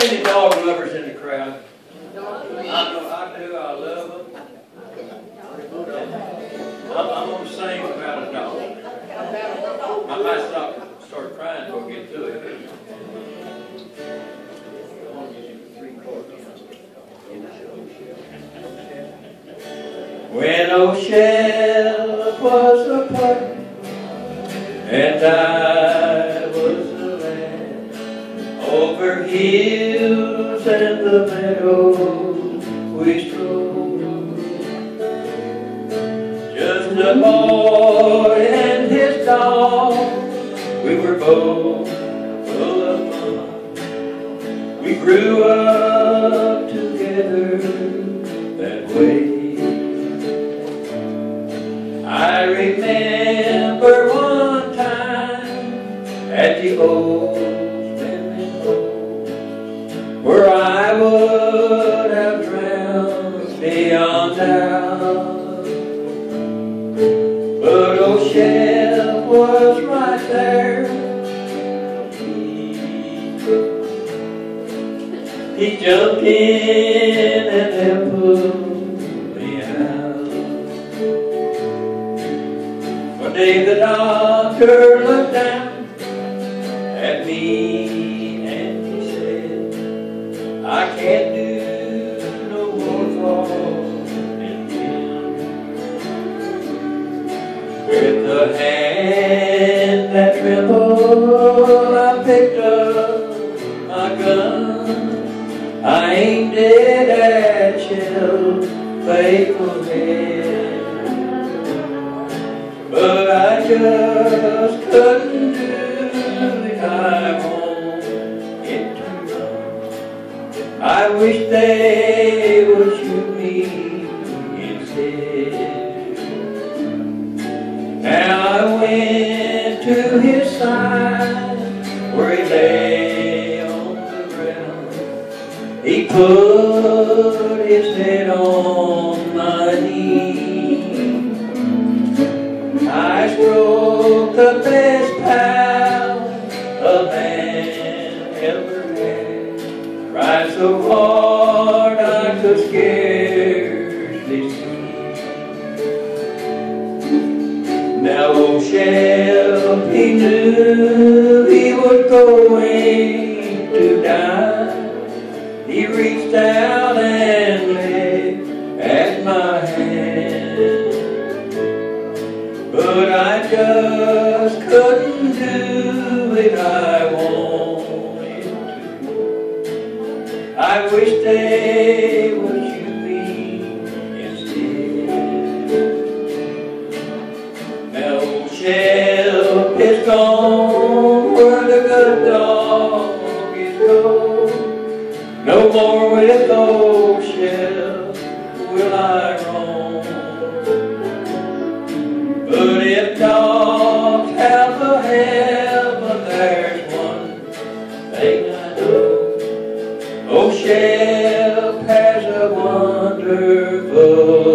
any dog lovers in the crowd? I do. I love them. I'm going to sing about a dog. I might start crying before I get to it. When old Shep was a pup and I was a lad, over hills and the meadows we strolled, just a boy and his dog, we were both full of fun. We grew up together that way. I remember one time at the old swimming hole where I would have drowned beyond doubt, but old Shep was right there. He jumped in and helped me out. One day the doctor looked down at me and he said, I can't do no more for him. With the hand that trembled, I picked up my gun. I aimed it at Shep's faithful head, but I just couldn't do it. I wanted to run. I wish they would shoot me instead. Now I went to his side where he lay on the ground. He put his head on my knee. I stroked the best pal a man ever had. Cried so hard I could scarcely see. Now old Shep, he knew he was going to die. He reached out and lay at my hand, but I just couldn't do it. I wanted to. I wish they would shoot me instead. Now old Shep is gone where the good dog is gone. No more with old Shep will I roam. But if dogs have a heaven, there's one thing I know. Old Shep has a wonderful